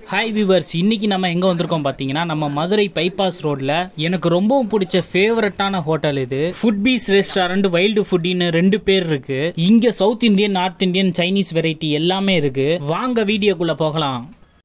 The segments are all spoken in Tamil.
ஹாய் வியூவர்ஸ், இன்னைக்கு நம்ம எங்க வந்திருக்கோம் பாத்தீங்கன்னா நம்ம மதுரை பைபாஸ் ரோட்ல எனக்கு ரொம்பவும் பிடிச்ச ஃபேவரட்டான ஹோட்டல் இது. ஃபுட் பீஸ் ரெஸ்டாரண்ட், வைல்டு ஃபுட்டின்னு 2 பேர் இருக்கு. இங்க south Indian, north Indian, Chinese variety எல்லாமே இருக்கு. வாங்க வீடியோக்குள்ள போகலாம்.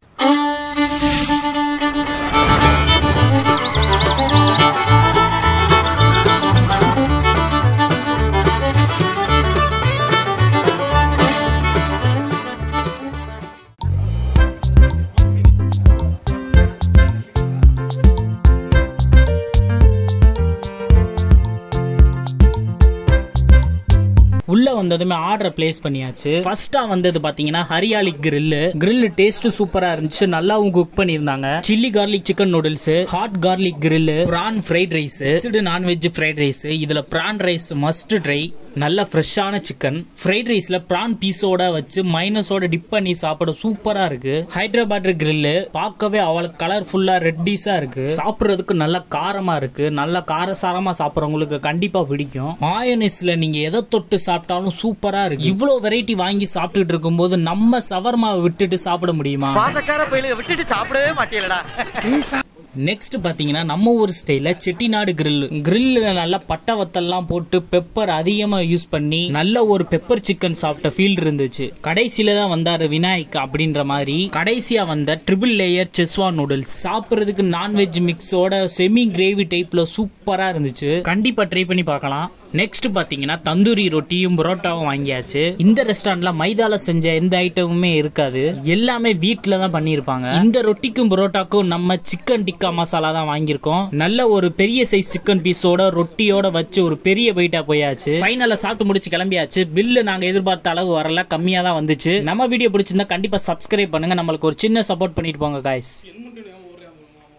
உள்ள வந்ததுமே ஆர்டர் பிளேஸ் பண்ணியாச்சு. ஃபர்ஸ்டா வந்தது பாத்தீங்கன்னா ஹரியாலி கிரில் டேஸ்ட் சூப்பரா இருந்துச்சு. நல்லாவும் குக் பண்ணிருந்தாங்க. Chilli garlic chicken noodles, hot garlic grill, prawn fried rice, non veg fried rice. இதுல பிரான் ரைஸ் மஸ்ட் ட்ரை. நல்ல ஃப்ரெஷ்ஷான சிக்கன் ஃப்ரைட் ரைஸ்ல பிரான் பீஸோட வச்சு மைனஸோட டிப் பண்ணி சாப்பிட சூப்பரா இருக்கு. ஹைதராபாத் கிரில் பார்க்கவே அவளுக்கு கலர்ஃபுல்லா ரெட்டிஸா இருக்கு. சாப்பிடுறதுக்கு நல்ல காரமா இருக்கு. நல்ல காரசாரமா சாப்பிடுறவங்களுக்கு கண்டிப்பா பிடிக்கும். மாயோனீஸ்ல நீங்க எதை தொட்டு சாப்பிட்டாலும் சூப்பரா இருக்கு. இவ்வளவு வெரைட்டி வாங்கி சாப்பிட்டுட்டு இருக்கும் போது நம்ம சவர்மாவை விட்டுட்டு சாப்பிட முடியுமா? விட்டுட்டு சாப்பிடவே மாட்டீங்களா? நெக்ஸ்ட் பாத்தீங்கன்னா நம்ம ஊர் ஸ்டைல செட்டிநாடு கிரில்ல நல்ல பட்டை வத்தல்லாம் போட்டு பெப்பர் அதிகமா யூஸ் பண்ணி நல்ல ஒரு பெப்பர் சிக்கன் சாப்பிட்ட ஃபீல் இருந்துச்சு. கடைசியில தான் வந்தாரு விநாயக் அப்படின்ற மாதிரி. கடைசியா வந்த ட்ரிபிள் லேயர் செஸ்வான் நூடுல்ஸ் சாப்பிடுறதுக்கு நான்வெஜ் மிக்ஸோட செமி கிரேவி டைப்ல சூப்பரா இருந்துச்சு. கண்டிப்பா ட்ரை பண்ணி பார்க்கலாம். நெக்ஸ்ட் பாத்தீங்கன்னா தந்தூரி ரொட்டியும் புரோட்டாவும் வாங்கியாச்சு. இந்த ரெஸ்டாரண்ட்ல மைதால செஞ்ச எந்த ஐட்டமுமே இருக்காது. எல்லாமே வீட்ல தான் பண்ணிருப்பாங்க. இந்த ரொட்டிக்கும் புரோட்டாக்கும் நம்ம சிக்கன் டிக்கா மசாலா தான் வாங்கியிருக்கோம். நல்ல ஒரு பெரிய சைஸ் சிக்கன் பீஸோட ரொட்டியோட வச்சு ஒரு பெரிய பைட்டா போயாச்சு. ஃபைனலா சாப்பிட்டு முடிச்சு கிளம்பியாச்சு. பில்லு நாங்க எதிர்பார்த்த அளவு வரல, கம்மியா தான் வந்துச்சு. நம்ம வீடியோ பிடிச்சிருந்தா கண்டிப்பா சப்ஸ்கிரைப் பண்ணுங்க. நம்மளுக்கு ஒரு சின்ன சப்போர்ட் பண்ணிட்டு போங்க गाइस.